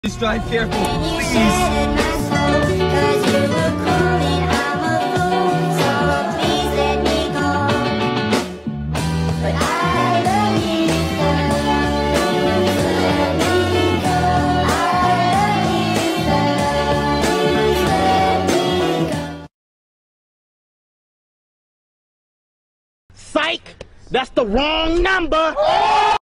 Please drive careful, please. Sike, that's the wrong number.